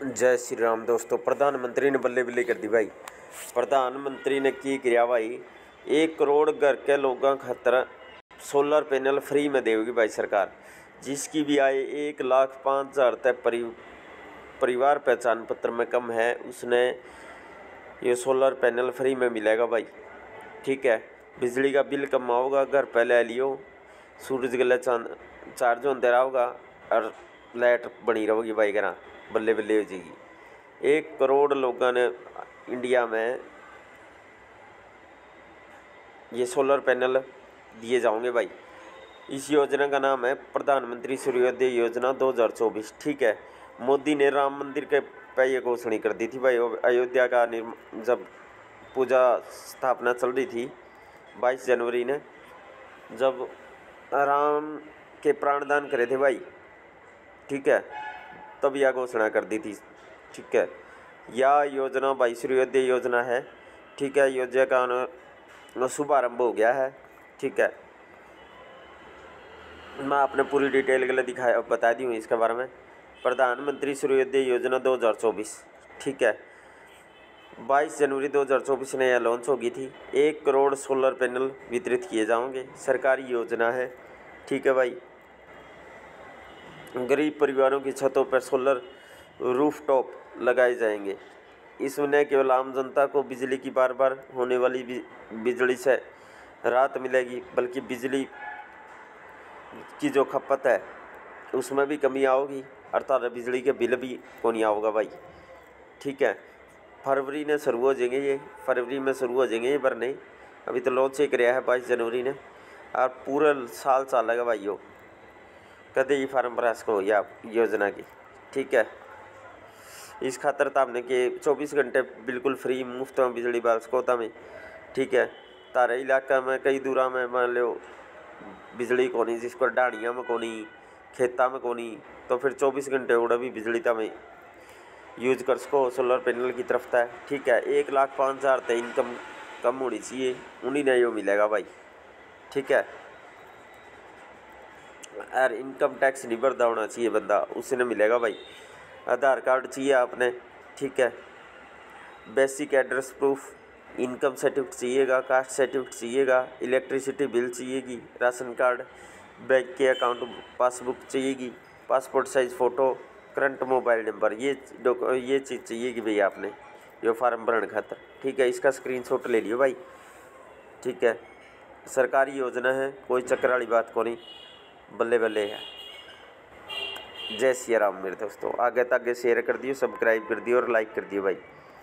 जय श्री राम दोस्तों। प्रधानमंत्री ने बल्ले बल्ले कर दी भाई। प्रधानमंत्री ने की किया भाई, 1 करोड़ घर के लोगों खातर सोलर पैनल फ्री में देगी भाई सरकार। जिसकी भी आय 1,05,000 तक परिवार पहचान पत्र में कम है, उसने ये सोलर पैनल फ्री में मिलेगा भाई। ठीक है, बिजली का बिल कम होगा, घर पे ले लियो, सूरज गले चार्ज होते रहोगा और लाइट बनी रहेगी भाई। घर बल्ले बल्ले हो जाएगी। 1 करोड़ लोगों ने इंडिया में ये सोलर पैनल दिए जाओगे भाई। इस योजना का नाम है प्रधानमंत्री सूर्योदय योजना 2024। ठीक है, मोदी ने राम मंदिर के पे ये घोषणा कर दी थी भाई। अयोध्या का जब पूजा स्थापना चल रही थी 22 जनवरी ने, जब राम के प्राणदान करे थे भाई, ठीक है, तब यह घोषणा कर दी थी। ठीक है, यह योजना भाई सूर्योदय योजना है। ठीक है, योजना का शुभारंभ हो गया है। ठीक है, मैं आपने पूरी डिटेल के लिए बता दी हूँ इसके बारे में। प्रधानमंत्री सूर्योदय योजना 2024। ठीक है, 22 जनवरी 2024 ने यह लॉन्च होगी थी। 1 करोड़ सोलर पैनल वितरित किए जाएंगे, सरकारी योजना है। ठीक है भाई, गरीब परिवारों की छतों पर सोलर रूफटॉप लगाए जाएंगे। इसमें न केवल आम जनता को बिजली की बार बार होने वाली बिजली से राहत मिलेगी, बल्कि बिजली की जो खपत है उसमें भी कमी आओगी, अर्थात बिजली के बिल भी को नहीं आओगा भाई। ठीक है, फरवरी में शुरू हो जाएंगे ये भरने। अभी तो लॉन्च ही कराया है 22 जनवरी ने, और पूरा साल चलेगा भाई। यो कदे ही फार्म भरा सको या योजना की। ठीक है, इस खातर तामने के 24 घंटे बिल्कुल फ्री मुफ्त में बिजली बाल सको तमें। ठीक है, तारे इलाका में कई दूरा में मान लो बिजली को नहीं, जिसको डाड़िया में को नहीं, खेता में को नहीं, तो फिर 24 घंटे उड़ा भी बिजली तमें यूज कर सको सोलर पैनल की तरफ था। ठीक है, 1,05,000 तक इनकम कम होनी चाहिए, उन्हीं ने यो मिलेगा भाई। ठीक है, यार इनकम टैक्स नहीं भरता होना चाहिए बंदा, उसने मिलेगा भाई। आधार कार्ड चाहिए आपने। ठीक है, basic address proof, income certificate चाहिएगा, कास्ट सर्टिफिकेट चाहिएगा, इलेक्ट्रिसिटी बिल चाहिएगी, राशन कार्ड, बैंक के अकाउंट पासबुक चाहिएगी, passport size photo, current mobile number, ये चीज़ चाहिएगी भाई आपने ये फार्म भरने खातर। ठीक है, इसका स्क्रीनशॉट ले लियो भाई। ठीक है, सरकारी योजना है, कोई चक्कर वाली बात को नहीं, बल्ले बल्ले है। जय श्री राम मेरे दोस्तों। आगे तक शेयर कर दियो, सब्सक्राइब कर दियो और लाइक कर दियो भाई।